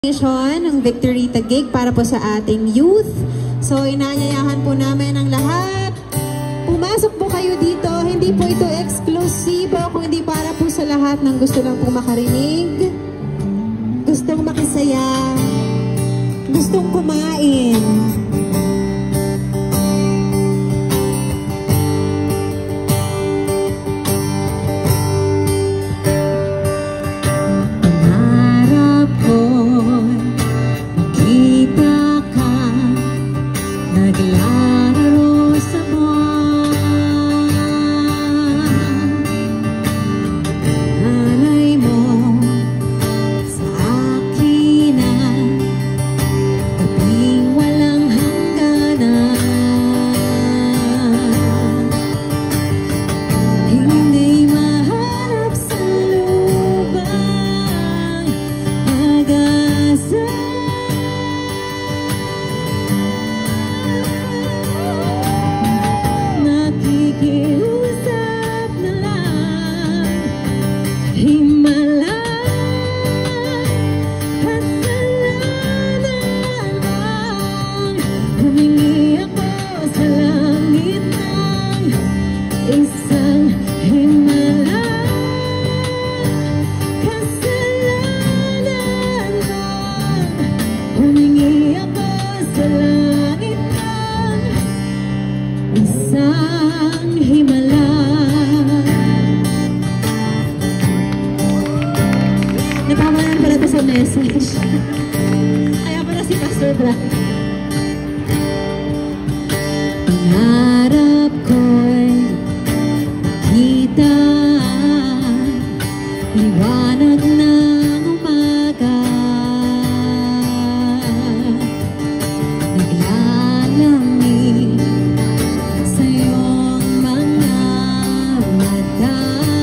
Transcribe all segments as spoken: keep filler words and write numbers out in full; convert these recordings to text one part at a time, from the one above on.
ng Victory Taguig para po sa ating youth. So inaanyayahan po namin ang lahat. Pumasok po kayo dito. Hindi po ito eksklusibo, kung hindi para po sa lahat ng gusto lang po makarinig, gustong makisaya, gustong kumain. Napamalan pala ito sa message. Kaya pala si Pastor Bra. Pangarap ko'y kita liwanag ng umaga, naglalamig sa iyong mga mata.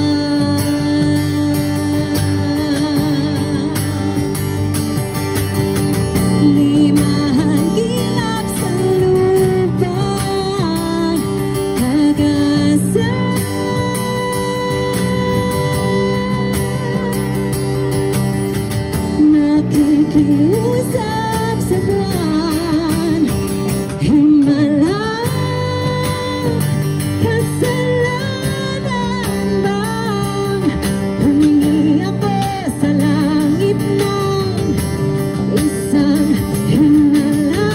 Nakikiusap sa buwan, himala, kasalanan bang humingi ako sa langit ng isang himala,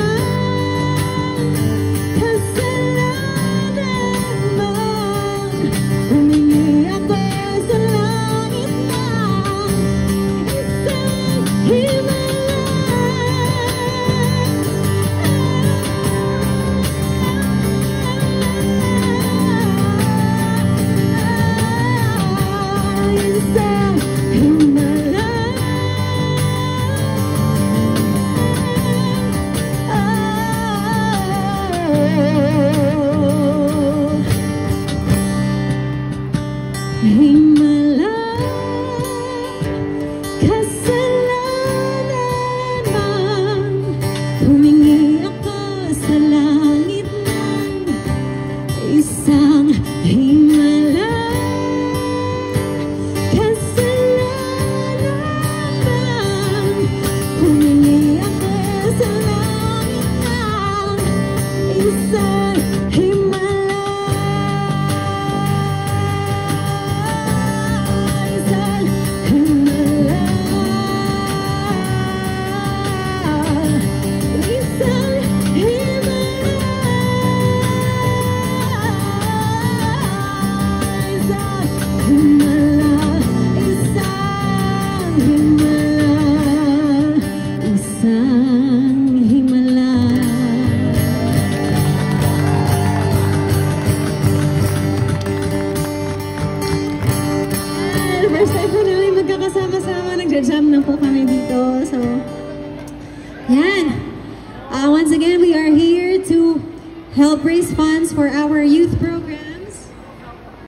kasalanan bang humingi ako sa langit ng isang himala. Himala, kasalanan bang humingi ako sa langit ng isang himala, kasalanan bang humingi ako sa langit ng isang himala. First time po namin magkakasama-sama, nagja-jam na po kami dito. So, yan. Uh, once again, we are here to help raise funds for our youth program.